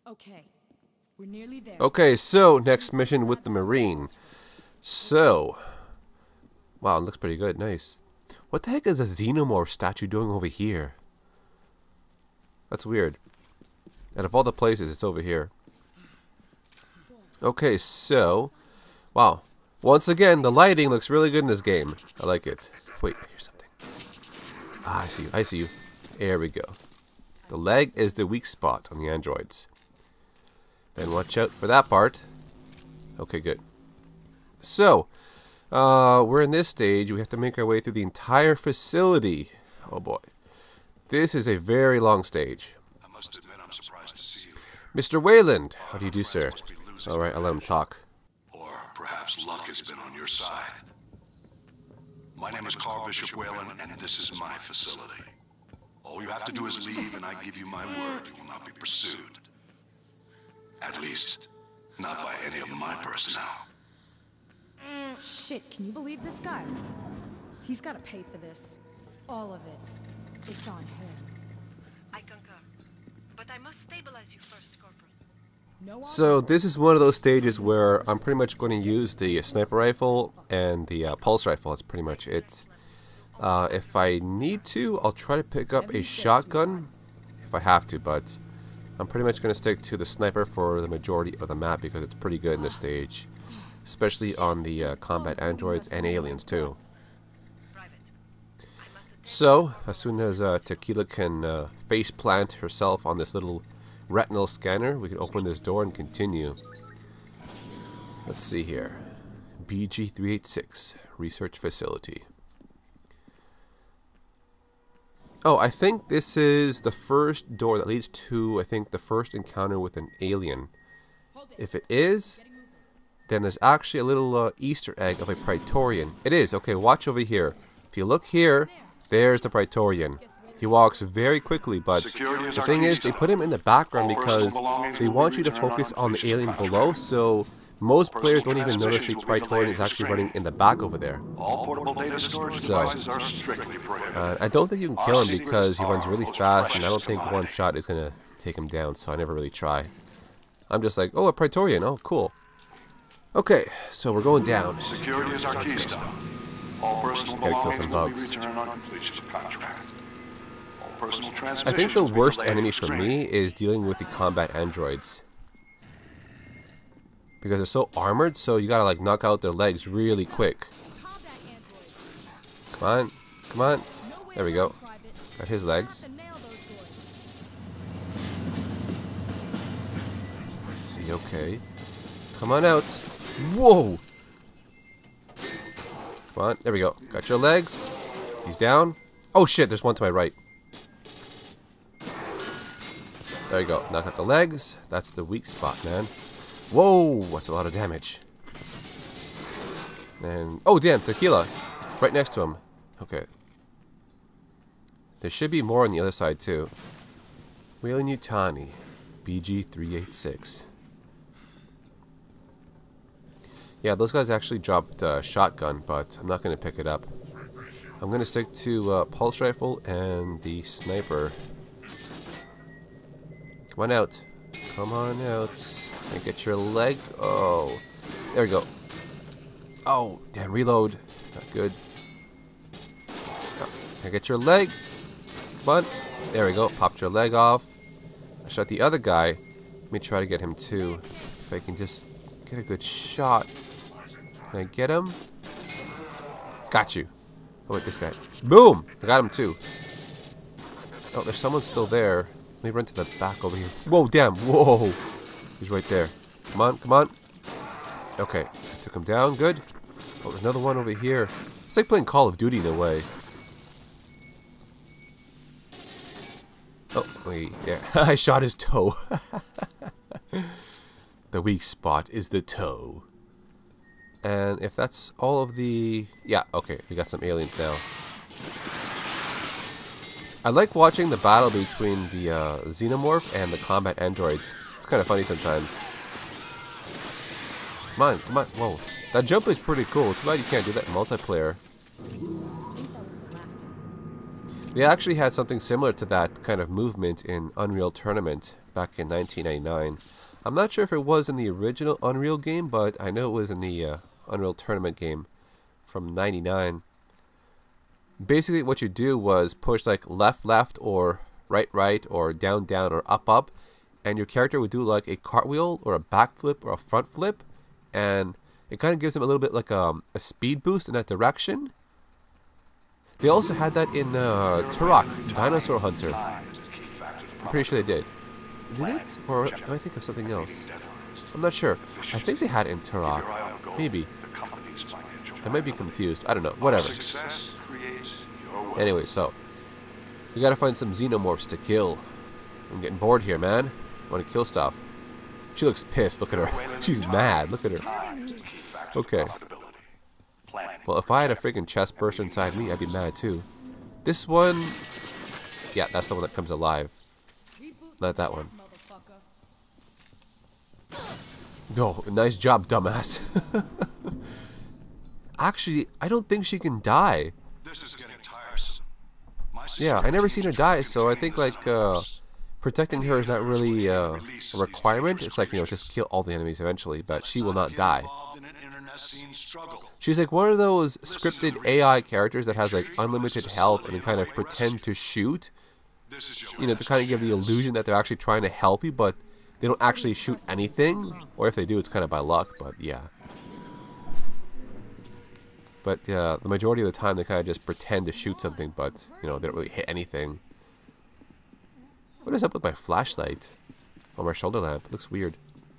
Okay, we're nearly there. Okay, so next mission with the Marine. So, wow, it looks pretty good. Nice. What the heck is a Xenomorph statue doing over here? That's weird. Out of all the places, it's over here. Okay, so, wow. Once again, the lighting looks really good in this game. I like it. Wait, here's something. Ah, I see you. I see you. There we go. The leg is the weak spot on the androids. Then watch out for that part. Okay, good. So, we're in this stage. We have to make our way through the entire facility. Oh boy. This is a very long stage. I must admit I'm surprised to see you here. Mr. Wayland, how do you do, sir? Alright, I'll let him talk. Or perhaps luck has been on your side. My name is Carl Bishop Whalen, and this is my facility. All you have to do is leave, and I give you my word you will not be pursued. At least, not by any of my personnel. Shit, can you believe this guy? He's gotta pay for this. All of it. It's on him. I concur. But I must stabilize you first, Corporal. No So this is one of those stages where I'm pretty much going to use the sniper rifle and the pulse rifle. That's pretty much it. If I need to, I'll try to pick up a shotgun if I have to, but I'm pretty much going to stick to the sniper for the majority of the map because it's pretty good in this stage. Especially on the combat androids and aliens too. So, as soon as Tequila can face plant herself on this little retinal scanner, we can open this door and continue. Let's see here. BG-386 Research Facility. Oh, I think this is the first door that leads to, I think, the first encounter with an alien. If it is, then there's actually a little Easter egg of a Praetorian. It is. Okay, watch over here. If you look here, there's the Praetorian. He walks very quickly, but the thing is, they put him in the background because they want you to focus on the alien below, so most players don't even notice the Praetorian is actually running in the back over there. All portable data storage devices are strictly prohibited. I don't think you can kill him because he runs really fast, and I don't think one shot is going to take him down, so I never really try. I'm just like, oh, a Praetorian, oh, cool. Okay, so we're going down. Security is our keystone. All personal Gotta kill belongings some will be bugs. returned on completion of contract. All personal I transmissions think the will be worst delayed enemy for for training. me is dealing with the combat androids. Because they're so armored, so you gotta like knock out their legs really quick. Come on, come on. There we go. Got his legs. Let's see, okay. Come on out. Whoa! Come on, there we go. Got your legs. He's down. Oh shit, there's one to my right. There you go. Knock out the legs. That's the weak spot, man. Whoa, that's a lot of damage. And, oh damn, Tequila. Right next to him. Okay. There should be more on the other side too. Weyland-Yutani. BG-386. Yeah, those guys actually dropped shotgun, but I'm not going to pick it up. I'm going to stick to pulse rifle and the sniper. Come on out. Come on out. Can I get your leg? Oh. There we go. Oh, damn, reload. Not good. Oh, can I get your leg? Come on. There we go. Popped your leg off. I shot the other guy. Let me try to get him too. If I can just get a good shot. Can I get him? Got you. Oh, wait, this guy. Boom! I got him too. Oh, there's someone still there. Let me run to the back over here. Whoa, damn. Whoa. He's right there. Come on, come on. Okay, I took him down. Good. Oh, there's another one over here. It's like playing Call of Duty in a way. Oh, wait. Yeah, I shot his toe. The weak spot is the toe. And if that's all of the... Yeah, okay, we got some aliens now. I like watching the battle between the Xenomorph and the combat androids. It's kind of funny sometimes. Come on, come on. Whoa. That jump is pretty cool. Too bad you can't do that in multiplayer. They actually had something similar to that kind of movement in Unreal Tournament back in 1999. I'm not sure if it was in the original Unreal game, but I know it was in the Unreal Tournament game from 99. Basically what you do was push like left left or right right or down down or up up, and your character would do like a cartwheel or a backflip or a front flip, and it kind of gives them a little bit like a speed boost in that direction. They also had that in Turok, Dinosaur Hunter. I'm pretty sure they did. Did it? Or am I thinking of something else? I'm not sure. I think they had it in Turok. Maybe. I might be confused. I don't know. Whatever. Anyway, so we gotta find some xenomorphs to kill. I'm getting bored here, man. I want to kill stuff. She looks pissed. Look at her. She's mad. Look at her. Okay. Well, if I had a freaking chest burster inside me, I'd be mad too. This one... Yeah, that's the one that comes alive. Not that one. No, nice job, dumbass. Actually, I don't think she can die. This is getting tiresome. Yeah, I never seen her die, so I think like protecting her is not really a requirement. It's like, you know, just kill all the enemies eventually, but she will not die. She's like one of those scripted AI characters that has like unlimited health and can kind of pretend to shoot, you know, to kind of give the illusion that they're actually trying to help you, but they don't actually shoot anything, or if they do, it's kind of by luck. But yeah. But the majority of the time they kind of just pretend to shoot something, but you know, they don't really hit anything. What is up with my flashlight? Oh, my shoulder lamp. It looks weird.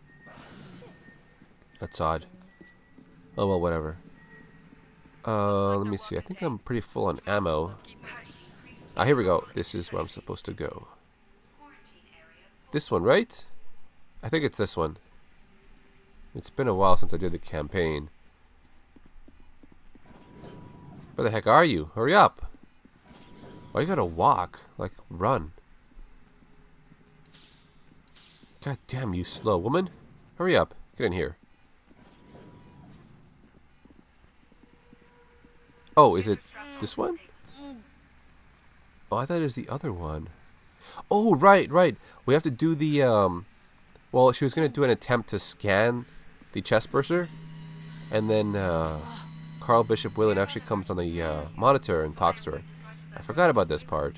That's odd. Oh well, whatever. Let me see. I think I'm pretty full on ammo. Ah, here we go. This is where I'm supposed to go. This one, right? I think it's this one. It's been a while since I did the campaign. Where the heck are you? Hurry up! Why you gotta walk? Like, run. God damn you, slow woman. Hurry up. Get in here. Oh, is it this one? Oh, I thought it was the other one. Oh, right, right. We have to do the, well, she was going to do an attempt to scan the chest burster. And then, Carl Bishop Weyland actually comes on the, monitor and talks to her. I forgot about this part.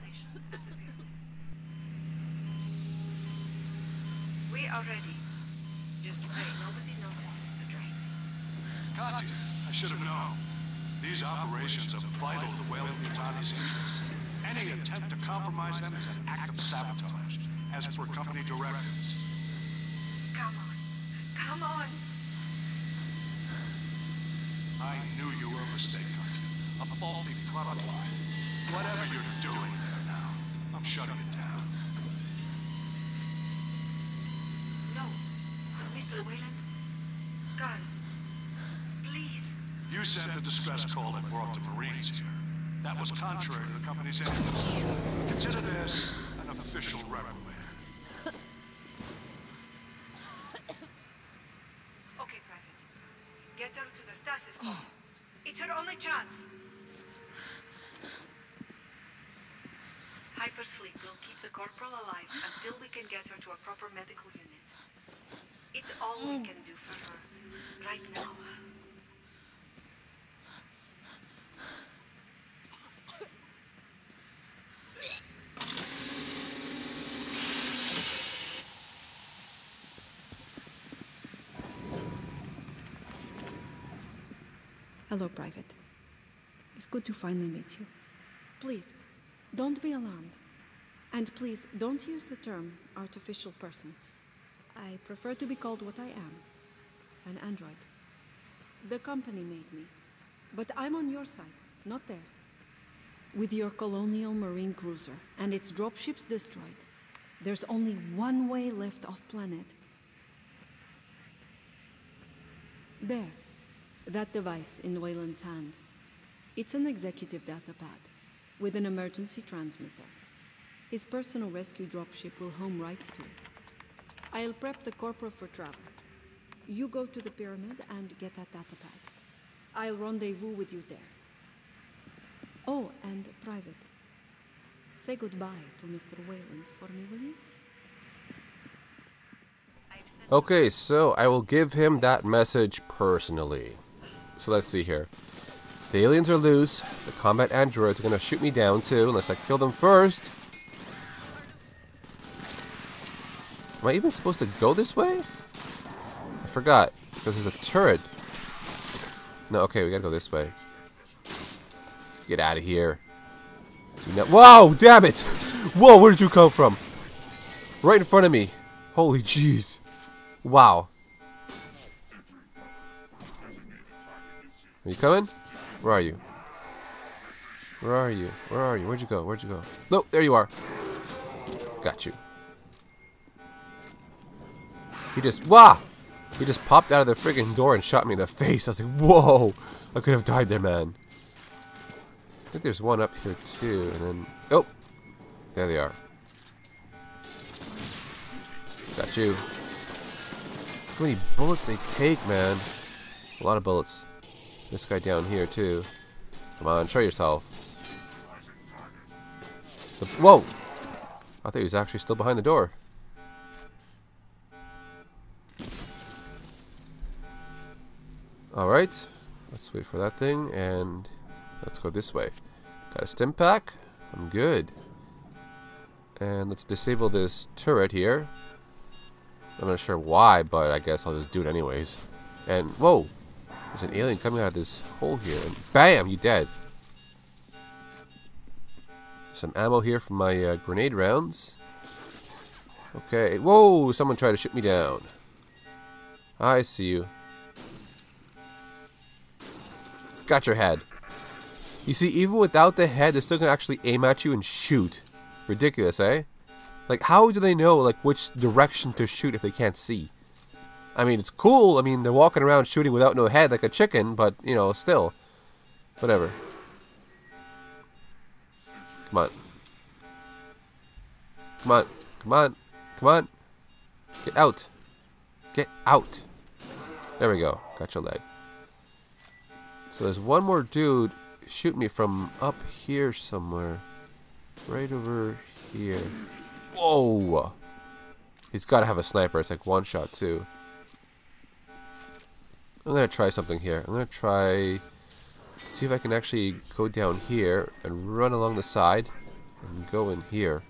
We are ready. Just pray nobody notices the drain. Katya, I should have known. These operations are vital to Weyland-Yutani's interests. Any attempt to compromise them is an act of sabotage, as per company directives. Come on. Come on. I knew you were a mistake, Katya. A faulty product line. Whatever you're doing there now, I'm shutting it down. No. Mr. Weyland. Carl. Please. You sent the distress call that brought the Marines here. That was contrary to the company's interests. Consider this an official reprimand. Okay, Private. Get her to the stasis pod. It's her only chance. Hypersleep will keep the corporal alive until we can get her to a proper medical unit. It's all we can do for her right now. Hello, Private. It's good to finally meet you. Please, don't be alarmed. And please, don't use the term artificial person. I prefer to be called what I am, an android. The company made me, but I'm on your side, not theirs. With your colonial marine cruiser and its dropships destroyed, there's only one way left off planet. There. That device in Weyland's hand. It's an executive datapad with an emergency transmitter. His personal rescue dropship will home right to it. I'll prep the corporal for travel. You go to the pyramid and get that datapad. I'll rendezvous with you there. Oh, and Private. Say goodbye to Mr. Weyland for me, will you? Okay, so I will give him that message personally. So let's see here. The aliens are loose. The combat androids are going to shoot me down too, unless I kill them first. Am I even supposed to go this way? I forgot, because there's a turret. No, okay, we gotta go this way. Get out of here. Whoa, damn it! Whoa, where did you come from? Right in front of me. Holy jeez. Wow. Are you coming? Where are you? Where are you? Where are you? Where'd you go? Where'd you go? No, there you are. Got you. He just popped out of the friggin' door and shot me in the face. I was like, whoa! I could have died there, man. I think there's one up here too, and then oh, there they are. Got you. Look how many bullets they take, man. A lot of bullets. This guy down here too. Come on, show yourself. Whoa! I thought he was actually still behind the door. Alright, let's wait for that thing, and let's go this way. Got a stim pack. I'm good. And let's disable this turret here. I'm not sure why, but I guess I'll just do it anyways. And, whoa! There's an alien coming out of this hole here, and BAM! You dead. Some ammo here for my grenade rounds. Okay, whoa! Someone tried to shoot me down. I see you. Got your head. You see, even without the head, they're still gonna actually aim at you and shoot. Ridiculous, eh? Like, how do they know, like, which direction to shoot if they can't see? I mean, it's cool. I mean, they're walking around shooting without no head like a chicken, but, you know, still. Whatever. Come on. Come on. Come on. Come on. Get out. Get out. There we go. Got your leg. So there's one more dude shooting me from up here somewhere. Right over here. Whoa! He's got to have a sniper. It's like one shot too. I'm going to try something here. I'm going to try... see if I can actually go down here and run along the side and go in here.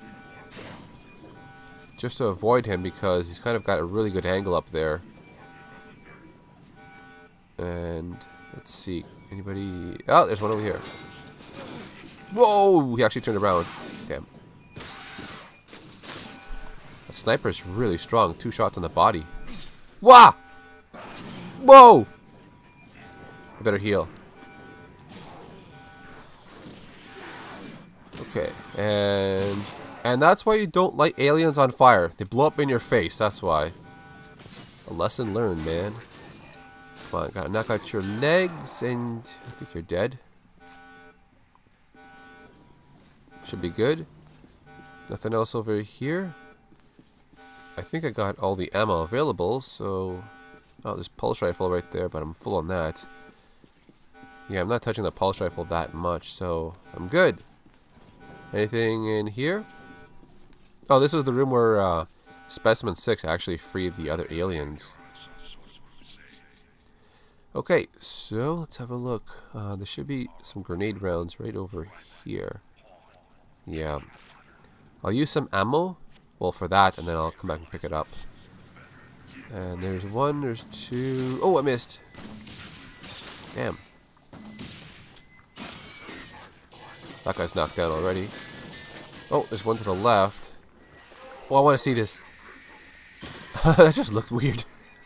Just to avoid him because he's kind of got a really good angle up there. And... let's see. Anybody... oh, there's one over here. Whoa! He actually turned around. Damn. That sniper's really strong. 2 shots on the body. Wah! Whoa! I better heal. Okay. And that's why you don't light aliens on fire. They blow up in your face. That's why. A lesson learned, man. Come on, gotta knock out your legs, and I think you're dead. Should be good. Nothing else over here. I think I got all the ammo available, so... oh, there's pulse rifle right there, but I'm full on that. Yeah, I'm not touching the pulse rifle that much, so I'm good. Anything in here? Oh, this is the room where Specimen 6 actually freed the other aliens. Okay, so let's have a look. There should be some grenade rounds right over here. Yeah. I'll use some ammo, well, for that, and then I'll come back and pick it up. And there's one, there's two... oh, I missed! Damn. That guy's knocked down already. Oh, there's one to the left. Oh, I want to see this. That just looked weird.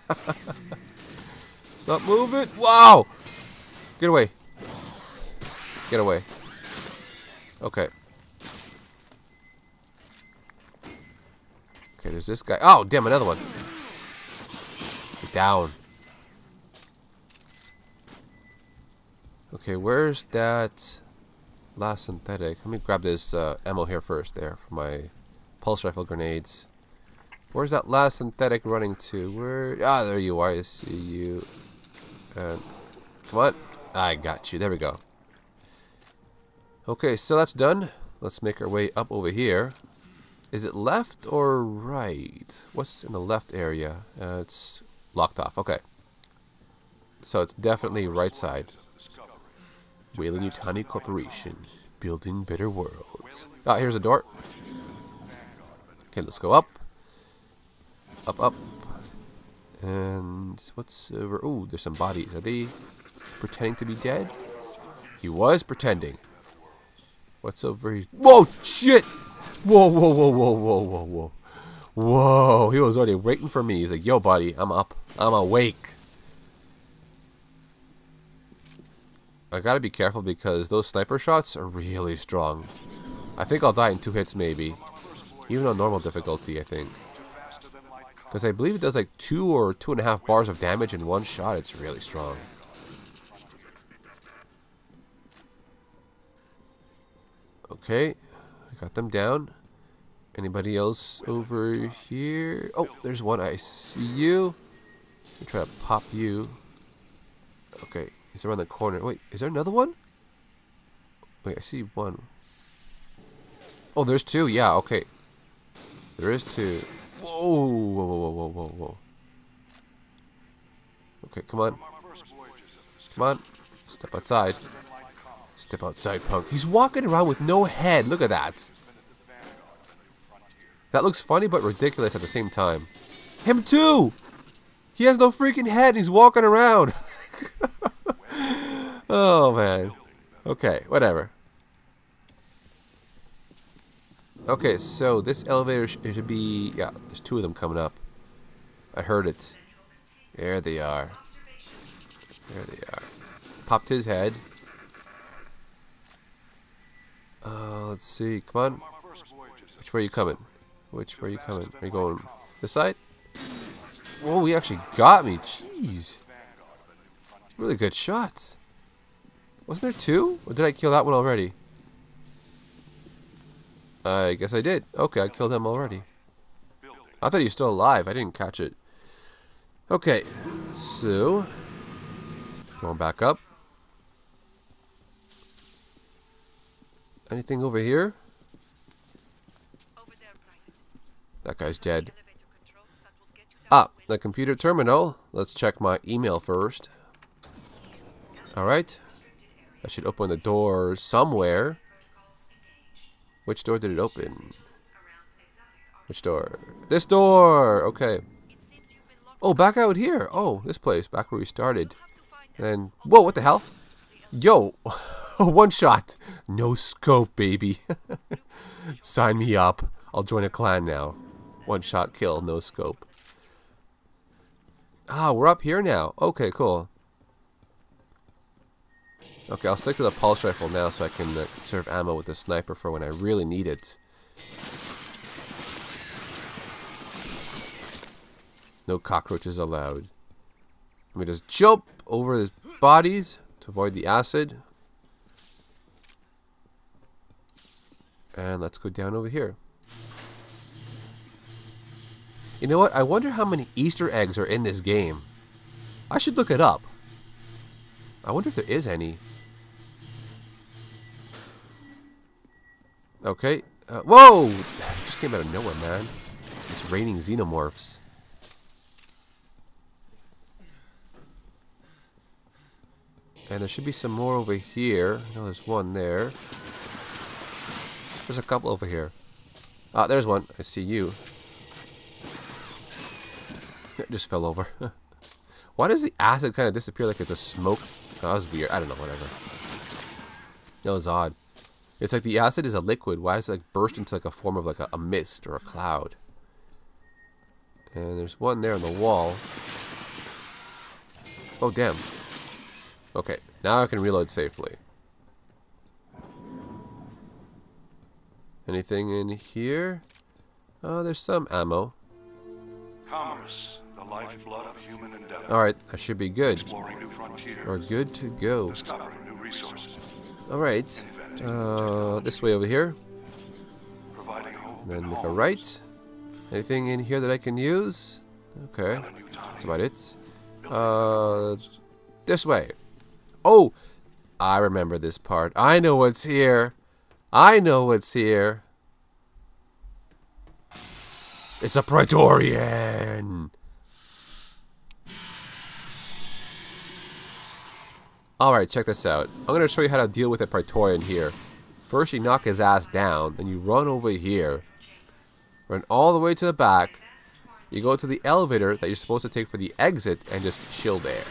Stop moving! Wow! Get away. Get away. Okay. Okay, there's this guy. Oh, damn, another one. Get down. Okay, where's that last synthetic? Let me grab this ammo here first, there, for my pulse rifle grenades. Where's that last synthetic running to? Where? Ah, there you are. I see you. And come on. I got you. There we go. Okay, so that's done. Let's make our way up over here. Is it left or right? What's in the left area? It's locked off. Okay. So it's definitely right side. Weyland-Yutani Corporation. Building better worlds. Ah, here's a door. Okay, let's go up. Up, up. And what's over? Oh, there's some bodies. Are they pretending to be dead? He was pretending. What's over here? Whoa, shit! Whoa, whoa, whoa, whoa, whoa, whoa, whoa. Whoa, he was already waiting for me. He's like, yo, buddy, I'm up. I'm awake. I gotta be careful because those sniper shots are really strong. I think I'll die in 2 hits maybe. Even on normal difficulty, I think. Because I believe it does like 2 or 2.5 bars of damage in one shot. It's really strong. Okay, I got them down. Anybody else over here? Oh, there's one. I see you. I'm try to pop you. Okay, he's around the corner. Wait, is there another one? Wait, I see one. Oh, there's 2. Yeah, okay. There is 2. Whoa, whoa, whoa, whoa, whoa, whoa. Okay, come on. Come on. Step outside. Step outside, punk. He's walking around with no head. Look at that. That looks funny but ridiculous at the same time. Him too! He has no freaking head and he's walking around. Oh, man. Okay, whatever. Okay, so this elevator should be... Yeah, there's 2 of them coming up. I heard it. There they are. There they are. Popped his head. Let's see. Come on. Which way are you coming? Which way are you coming? Are you going this side? Whoa, he actually got me. Jeez. Really good shots. Wasn't there 2? Or did I kill that one already? I guess I did. Okay, I killed him already. I thought he was still alive. I didn't catch it. Okay, so going back up. Anything over here? Over there, Private. That guy's dead. Elevator controls that will get you down Ah, the the computer terminal. Let's check my email first. Alright. I should open the door somewhere. Which door did it open? Which door? This door! Okay. It seems you've been locked Oh, back out here. Oh, this place. Back where we started. up to find And, whoa, what the hell? Yo! One shot. No scope, baby. Sign me up. I'll join a clan now. One shot kill, no scope. Ah, we're up here now. Okay, cool. Okay, I'll stick to the pulse rifle now so I can conserve ammo with the sniper for when I really need it. No cockroaches allowed. Let me just jump over the bodies to avoid the acid. And let's go down over here. You know what? I wonder how many Easter eggs are in this game. I should look it up. I wonder if there is any. Okay. Whoa! It just came out of nowhere, man. It's raining xenomorphs. And there should be some more over here. I know there's one there. There's a couple over here. Ah, there's one. I see you. It just fell over. Why does the acid kind of disappear like it's a smoke? Oh, that was weird. I don't know, whatever. That was odd. It's like the acid is a liquid. Why does it like burst into like a form of like a mist or a cloud? And there's one there on the wall. Oh, damn. Okay, now I can reload safely. Anything in here? Oh, there's some ammo. Commerce, the lifeblood of human endeavor. Alright, I should be good. Exploring new frontiers. We're good to go. Discovering new resources. Alright. This way over here. Providing hope And then and make a homes. right. Anything in here that I can use? Okay. That's about it. This way. Oh! I remember this part. I know what's here. I know what's here. It's a Praetorian! Alright, check this out. I'm going to show you how to deal with a Praetorian here. First, you knock his ass down, then you run over here. Run all the way to the back. You go to the elevator that you're supposed to take for the exit and just chill there.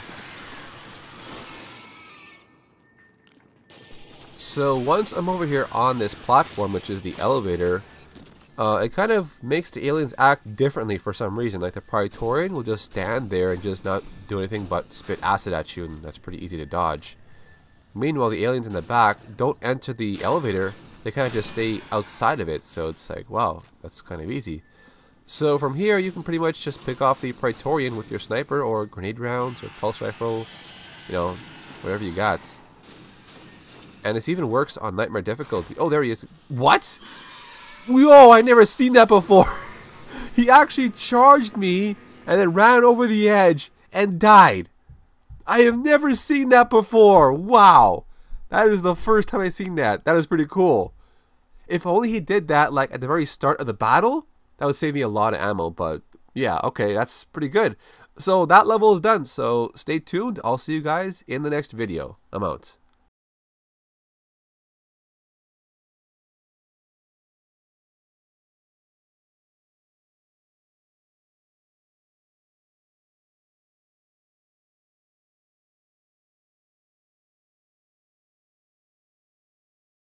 So once I'm over here on this platform, which is the elevator, it kind of makes the aliens act differently for some reason. Like the Praetorian will just stand there and just not do anything but spit acid at you, and that's pretty easy to dodge. Meanwhile, the aliens in the back don't enter the elevator. They kind of just stay outside of it, so it's like, wow, that's kind of easy. So from here, you can pretty much just pick off the Praetorian with your sniper or grenade rounds or pulse rifle, you know, whatever you got. And this even works on Nightmare difficulty. Oh, there he is. What? Whoa, I never seen that before. He actually charged me and then ran over the edge and died. I have never seen that before. Wow. That is the first time I've seen that. That is pretty cool. If only he did that like at the very start of the battle, that would save me a lot of ammo. But yeah, okay, that's pretty good. So that level is done. So stay tuned. I'll see you guys in the next video. I'm out.